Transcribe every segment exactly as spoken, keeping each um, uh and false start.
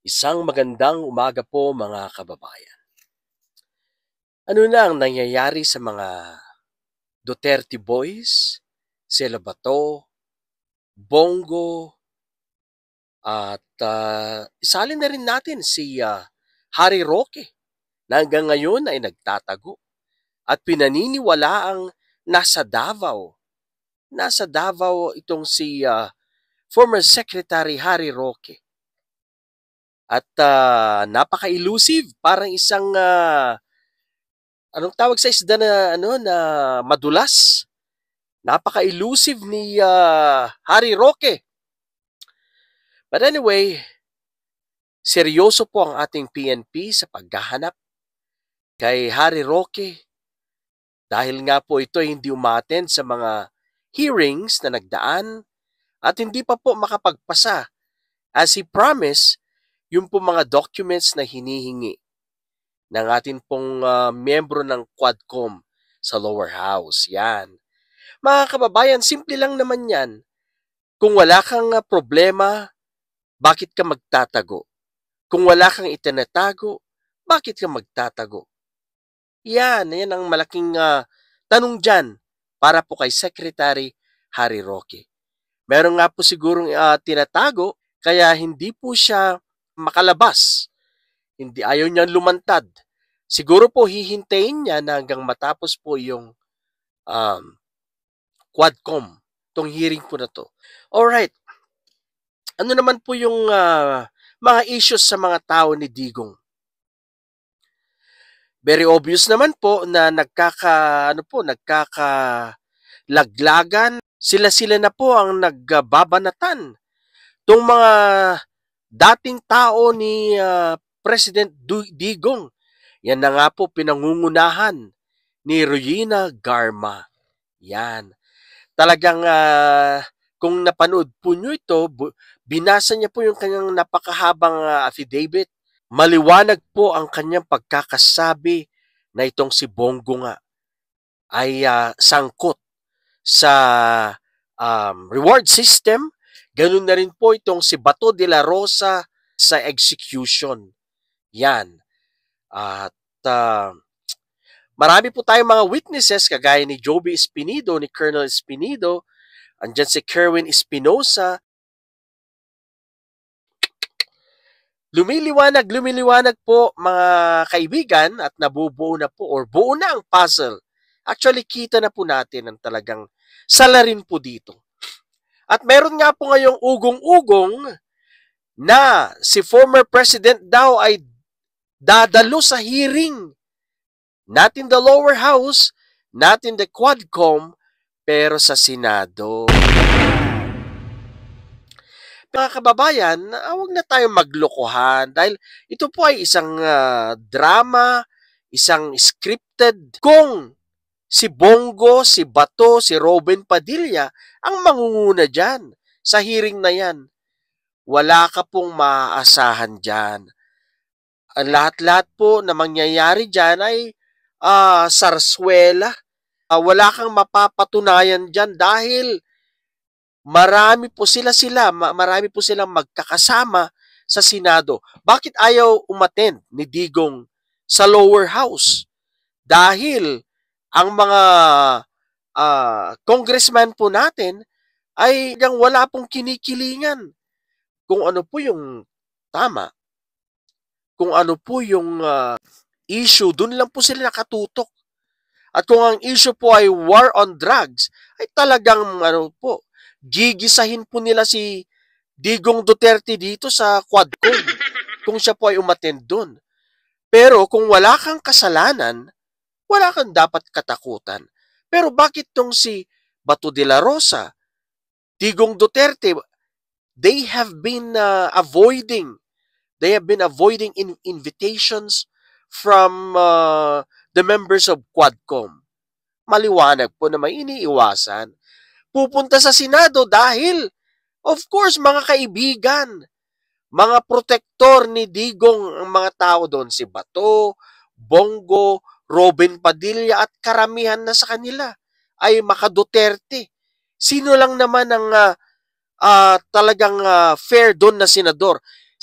Isang magandang umaga po mga kababayan. Ano na ang nangyayari sa mga Duterte boys, sila Bato, Bongo, at uh, isalin na rin natin si uh, Harry Roque na hanggang ngayon ay nagtatago at pinaniniwala ang nasa Davao. Nasa Davao itong si uh, former Secretary Harry Roque. At uh, napaka-elusive, parang isang uh, anong tawag sa isda na ano na madulas. Napaka-elusive ni uh, Harry Roque. But anyway, seryoso po ang ating P N P sa paghahanap kay Harry Roque dahil nga po ito hindi umattend sa mga hearings na nagdaan at hindi pa po makapagpasa as he promised yung po mga documents na hinihingi ng atin pong uh, miyembro ng Quadcom sa lower house. Yan. Mga kababayan, simple lang naman yan. Kung wala kang uh, problema, bakit ka magtatago? Kung wala kang itinatago, bakit ka magtatago? Yan, yan ang malaking uh, tanong dyan para po kay Secretary Harry Roque. Meron nga po sigurong uh, tinatago, kaya hindi po siya makalabas. Hindi, ayaw niya lumantad. Siguro po hihintayin niya na hanggang matapos po yung um, Quadcom, tong hearing po na to. Alright, ano naman po yung uh, mga issues sa mga tao ni Digong? Very obvious naman po na nagkaka, ano po, nagkakalaglagan. Sila-sila na po ang nagbabanatan. Tong mga dating tao ni uh, President Digong, yan na nga po pinangungunahan ni Regina Garma. Yan. Talagang uh, kung napanood po nyo ito, binasa niya po yung kanyang napakahabang uh, affidavit. Maliwanag po ang kanyang pagkakasabi na itong si Bongo nga ay uh, sangkot sa um, reward system. Ganun na rin po itong si Bato de la Rosa sa execution. Yan. At uh, marami po tayong mga witnesses kagaya ni Joby Espinido, ni Colonel Espinido, andyan si Kerwin Espinosa. Lumiliwanag, lumiliwanag po mga kaibigan at nabubuo na po or buo na ang puzzle. Actually, kita na po natin ang talagang salarin po dito. At meron nga po ngayong ugong-ugong na si former president daw ay dadalo sa hearing. Not in the lower house, not in the Quadcom, pero sa Senado. Mga kababayan, huwag na tayong maglokohan dahil ito po ay isang uh, drama, isang scripted. Kung si Bongo, si Bato, si Robin Padilla ang mangunguna dyan sa hearing na yan, wala ka pong maaasahan dyan. Ang lahat-lahat po na mangyayari dyan ay uh, sarswela. Uh, wala kang mapapatunayan dyan dahil marami po sila-sila, marami po silang magkakasama sa Senado. Bakit ayaw umattend ni Digong sa lower house? Dahil ang mga uh, congressman po natin ay yung wala pong kinikilingan kung ano po yung tama. Kung ano po yung uh, issue, dun lang po sila nakatutok. At kung ang issue po ay war on drugs, ay talagang ano po, gigisahin po nila si Digong Duterte dito sa Quadcom kung siya po ay umattend doon. Pero kung wala kang kasalanan, wala kang dapat katakutan. Pero bakit tong si Bato de la Rosa, Digong Duterte, they have been uh, avoiding, they have been avoiding in invitations from uh, the members of Quadcom. Maliwanag po na may iniiwasan. Pupunta sa Senado dahil, of course, mga kaibigan, mga protektor ni Digong ang mga tao doon, si Bato, Bongo, Robin Padilla at karamihan na sa kanila ay maka-Duterte. Sino lang naman ang uh, uh, talagang uh, fair doon na senador?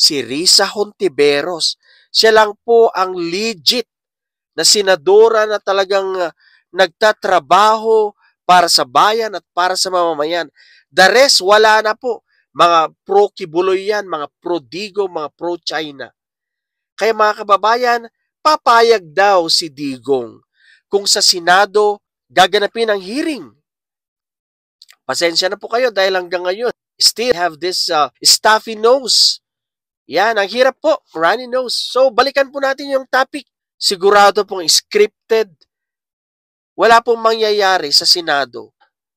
si Risa Hontiveros. Siya lang po ang legit na senadora na talagang uh, nagtatrabaho para sa bayan at para sa mamamayan. The rest, wala na po. Mga pro-Kibuloy yan, mga pro-Digo, mga pro-China. Kaya mga kababayan, papayag daw si Digong kung sa Senado gaganapin ang hearing. Pasensya na po kayo dahil hanggang ngayon, still have this uh, stuffy nose. Yan, ang hirap po, runny nose. So, balikan po natin yung topic. Sigurado pong scripted. Wala pong mangyayari sa Senado.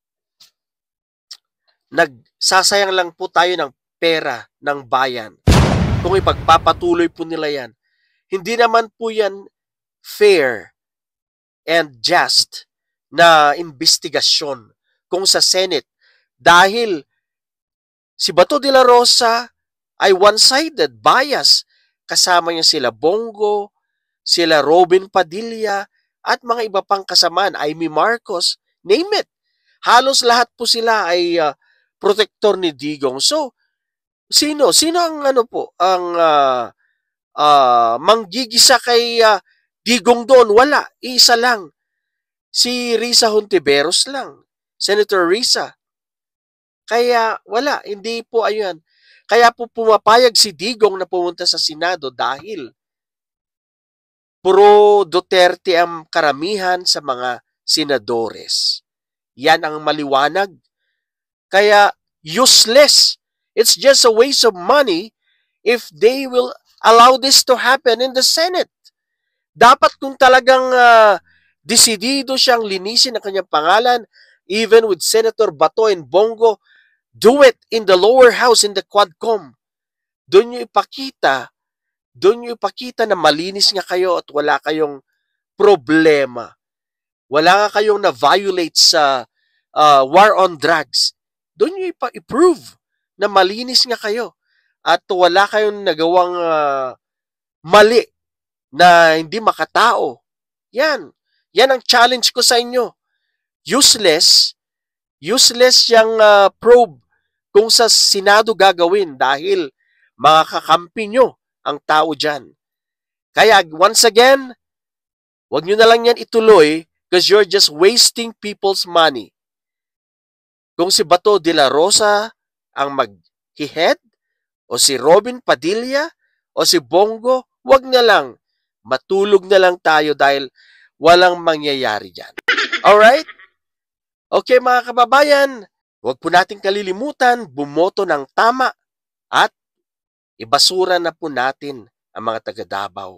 Nagsasayang lang po tayo ng pera ng bayan. Kung ipagpapatuloy po nila yan. Hindi naman po yan fair and just na investigasyon kung sa Senate. Dahil si Bato de la Rosa ay one-sided, bias. Kasama niya sila Bongo, sila Robin Padilla, at mga iba pang kasamaan, Amy Marcos, name it. Halos lahat po sila ay uh, protector ni Digong. So, sino? Sino ang ano po, ang uh, uh, manggigisa kay uh, Digong doon? Wala. Isa lang. Si Risa Hontiveros lang. Senator Risa. Kaya wala. Hindi po ayun. Kaya po pumapayag si Digong na pumunta sa Senado dahil pro Duterte ang karamihan sa mga senadores. Yan ang maliwanag. Kaya useless. It's just a waste of money if they will allow this to happen in the Senate. Dapat kung talagang uh, desidido siyang linisin ang kanyang pangalan, even with Senator Bato and Bongo, do it in the lower house, in the Quadcom. Doon nyo ipakita Doon nyo ipakita na malinis nga kayo at wala kayong problema. Wala nga kayong na-violate sa uh, war on drugs. Doon nyo ipa-prove na malinis nga kayo at wala kayong nagawang uh, mali na hindi makatao. Yan. Yan ang challenge ko sa inyo. Useless. Useless yung uh, probe kung sa Senado gagawin dahil mga kakampi nyo ang tao dyan. Kaya, once again, wag nyo na lang yan ituloy because you're just wasting people's money. Kung si Bato de la Rosa ang mag-head, o si Robin Padilla, o si Bongo, wag na lang. Matulog na lang tayo dahil walang mangyayari dyan. Alright? Okay mga kababayan, wag po nating kalilimutan, bumoto ng tama at ibasura na po natin ang mga taga Davao.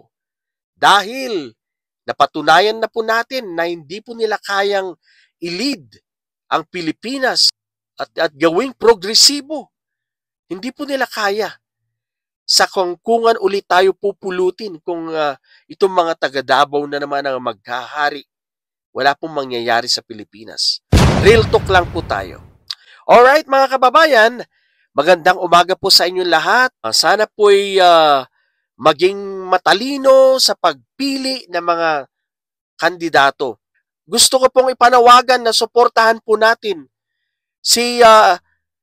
Dahil napatunayan na po natin na hindi po nila kayang i-lead ang Pilipinas at, at gawing progresibo. Hindi po nila kaya. Sa kungkungan ulit tayo pupulutin kung uh, itong mga taga Davao na naman ang maghahari. Wala pong mangyayari sa Pilipinas. Real talk lang po tayo. Alright mga kababayan, magandang umaga po sa inyong lahat. Sana po'y uh, maging matalino sa pagpili ng mga kandidato. Gusto ko pong ipanawagan na suportahan po natin si uh,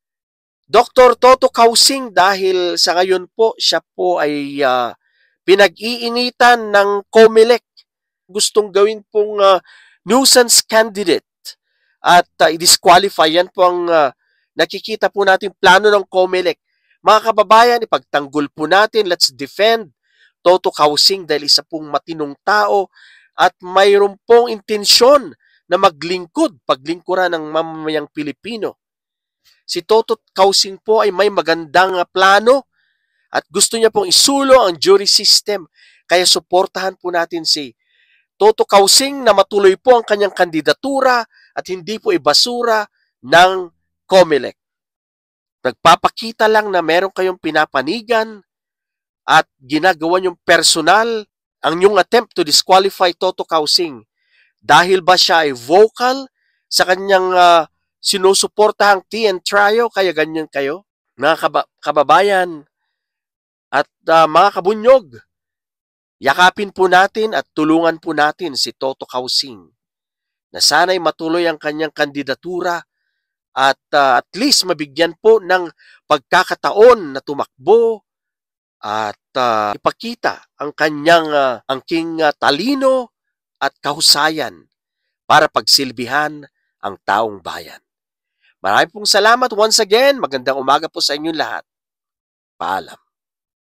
Doctor Toto Kausing dahil sa ngayon po siya po ay uh, pinag-iinitan ng COMELEC. Gustong gawin pong uh, nuisance candidate at uh, i-disqualify. Yan po ang uh, nakikita po natin plano ng COMELEC. Mga kababayan, ipagtanggol po natin. Let's defend Toto Kausing dahil isa pong matinong tao at mayroon pong intensyon na maglingkod, paglingkuran ng mamamayang Pilipino. Si Toto Kausing po ay may magandang plano at gusto niya pong isulo ang jury system. Kaya suportahan po natin si Toto Kausing na matuloy po ang kanyang kandidatura at hindi po ibasura ng COMELEC. Nagpapakita lang na meron kayong pinapanigan at ginagawa niyong personal ang inyong attempt to disqualify Toto Kausing. Dahil ba siya ay vocal sa kanyang uh, sinusuportahang T N Trio, kaya ganyan kayo? Mga kaba- kababayan at uh, mga kabunyog, yakapin po natin at tulungan po natin si Toto Kausing na sana'y matuloy ang kanyang kandidatura at uh, at least mabigyan po ng pagkakataon na tumakbo at uh, ipakita ang kanyang uh, angking uh, talino at kahusayan para pagsilbihan ang taong bayan. Maraming pong salamat once again. Magandang umaga po sa inyong lahat. Paalam.